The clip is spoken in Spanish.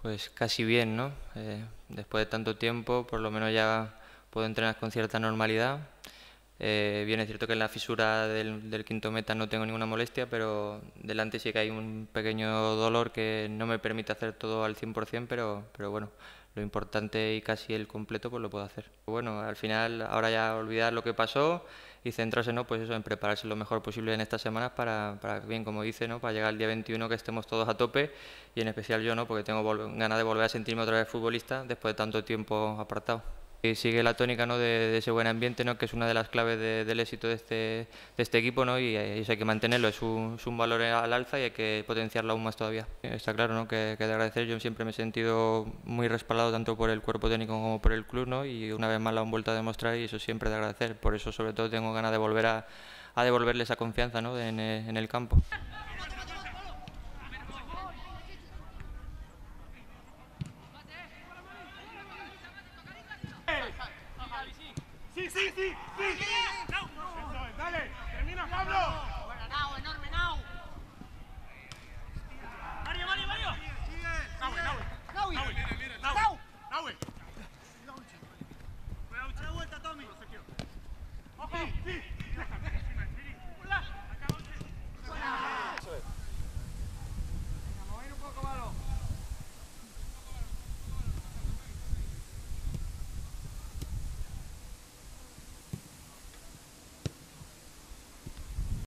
Pues casi bien, ¿no? Después de tanto tiempo, por lo menos ya puedo entrenar con cierta normalidad. Bien, es cierto que en la fisura del quinto meta no tengo ninguna molestia, pero delante sí que hay un pequeño dolor que no me permite hacer todo al 100%, pero bueno, lo importante y casi el completo pues lo puedo hacer. Bueno, al final ahora ya olvidar lo que pasó y centrarse, ¿no? Pues eso, en prepararse lo mejor posible en estas semanas para bien, como dice, ¿no? Para llegar al día 21 que estemos todos a tope y en especial yo, ¿no? Porque tengo ganas de volver a sentirme otra vez futbolista después de tanto tiempo apartado. Y sigue la tónica, ¿no? de ese buen ambiente, ¿no? Que es una de las claves del éxito de este equipo, ¿no? Y eso hay que mantenerlo, es un valor al alza y hay que potenciarlo aún más todavía. Está claro, ¿no? Que de agradecer, yo siempre me he sentido muy respaldado tanto por el cuerpo técnico como por el club, ¿no? Y una vez más lo han vuelto a demostrar y eso siempre de agradecer. Por eso sobre todo tengo ganas de volver a devolverle esa confianza, ¿no? en el campo. Sí, sí, sí, sí. Eso es, dale, termina Pablo.